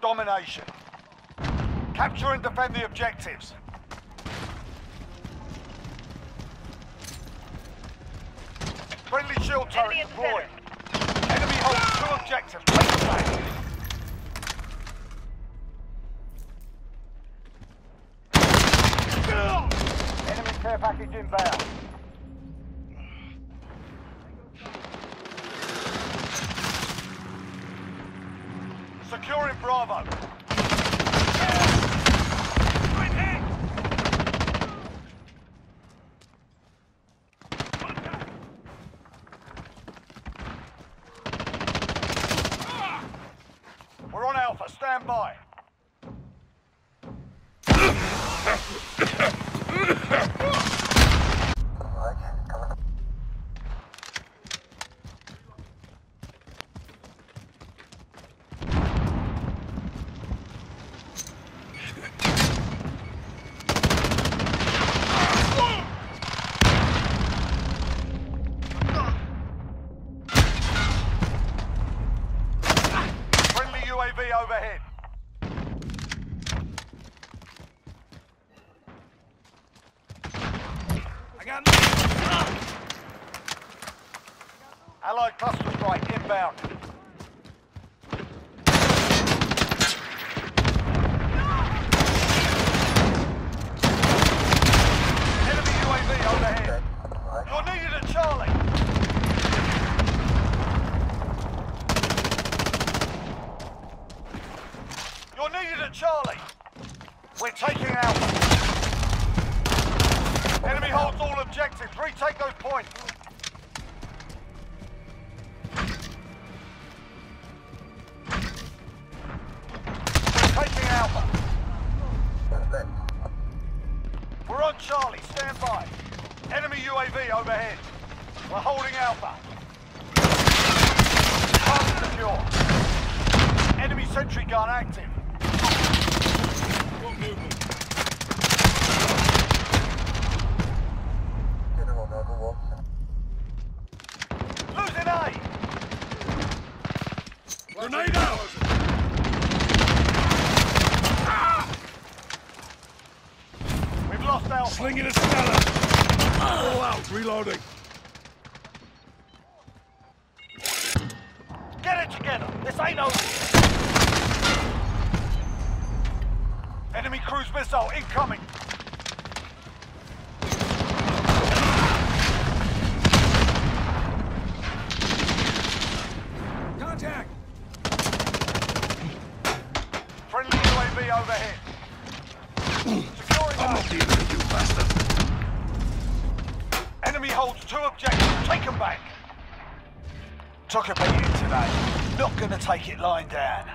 domination. Capture and defend the objectives. Friendly shield turret deployed. Enemy holds 2 objectives. Take them back. Enemy care package inbound. Securing Bravo. We're on Alpha. Stand by. UAV overhead. I got Allied cluster strike inbound. Enemy UAV overhead. You're needed at Charlie. You're needed at Charlie. We're taking Alpha. Enemy holds all objectives. Retake those points. We're taking Alpha. We're on Charlie. Stand by. Enemy UAV overhead. We're holding Alpha. Target secure. Enemy sentry gun active. Losing A! Grenade out! We've lost Alpha. Slinging a Stella! All out, reloading. Get it together. This ain't over. Enemy cruise missile incoming. Contact! Friendly UAV overhead. Securing I'm not dealing with you, bastard! Enemy holds 2 objectives. Take them back. Took a beating today. Not gonna take it lying down.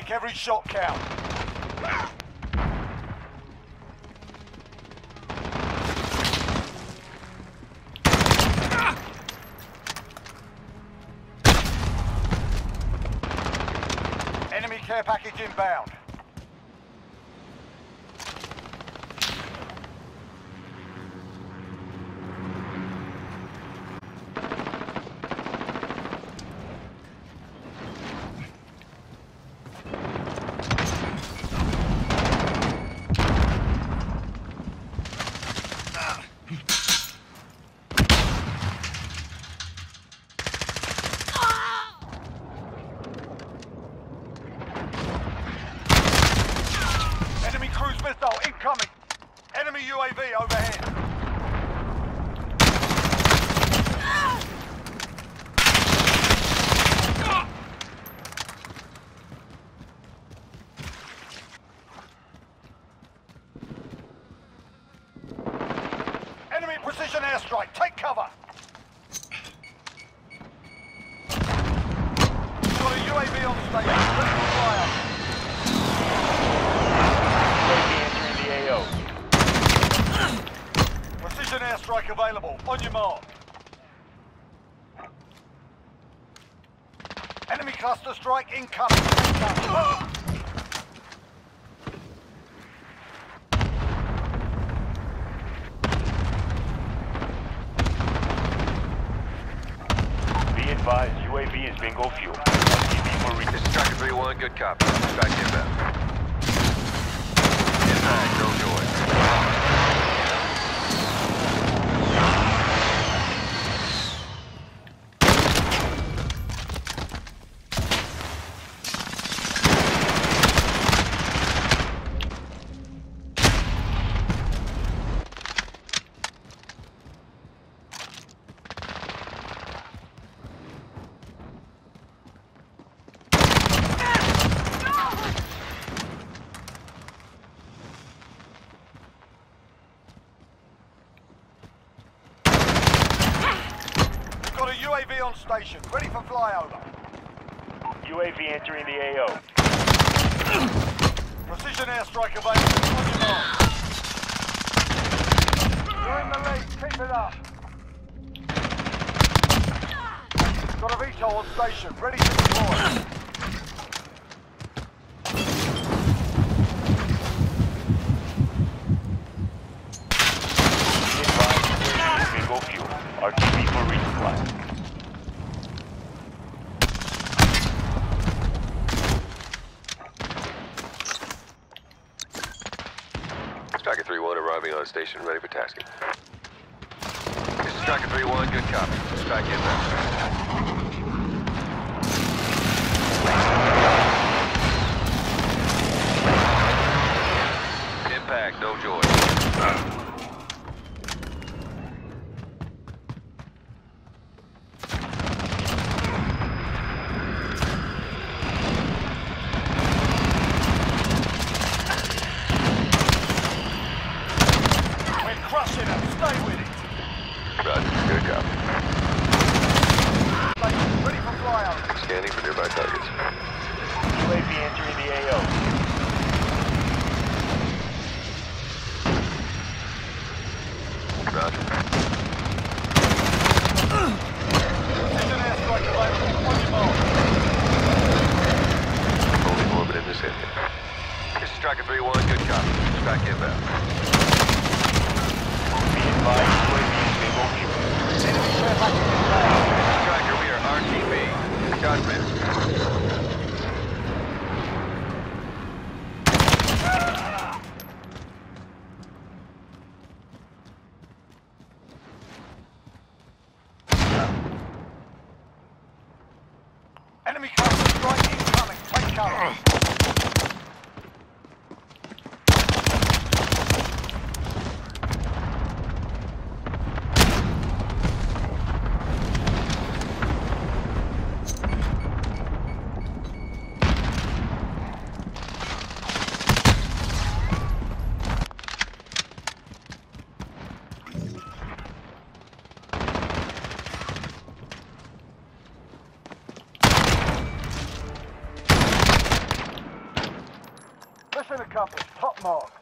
Make every shot count. Enemy care package inbound. Enemy cruise missile incoming. Enemy UAV overhead. Enemy precision airstrike. Take cover. Got a UAV on station. Ready for fire. Precision airstrike available. On your mark. Enemy cluster strike incoming. Be advised, UAV is bingo fuel. RTB for This is Tracker 3-1, good copy. Back inbound. Impact, no joy. Got a UAV on station. Ready for flyover. UAV entering the AO. Precision airstrike available. On your mark. You're in the lead. Keep it up. Got a VTOL on station. Ready to deploy. Be advised, UAV is bingo fuel. RTB for resupply. Tracker 3-1 arriving on station, ready for tasking. This is Tracker 3-1, good copy. Back inbound. Impact, no joy. We're crushing them. Stay with it. Roger, good copy. Station. Ready for flyover. Scanning for nearby targets. UAV entering the AO. Roger. Precision airstrike available. On your mark. Only orbit in this area. This is Tracker 3-1, good copy. Back inbound. Be advised, UAV is bingo fuel. Enemy care package inbound. Tracker, we are RTB. Transmit. Enemy cluster strike incoming. Take cover. Center compass, top mark.